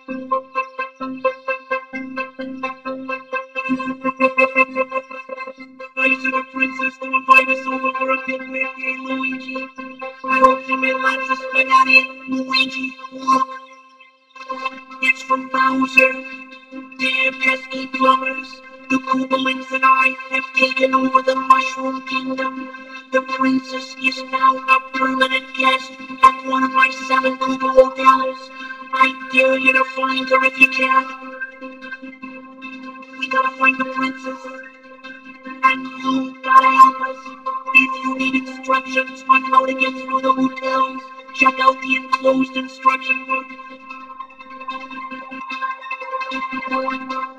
I to the princess to invite us over for a picnic, hey Luigi. I hope you made lots of spaghetti, Luigi. Look, it's from Bowser. Damn pesky plumbers. The Koopalings and I have taken over the Mushroom Kingdom. The princess is now a permanent guest at one of my 7 Koopa hotels. I dare you to find her if you can. We gotta find the princess. And you gotta help us. If you need instructions on how to get through the hotels, check out the enclosed instruction book.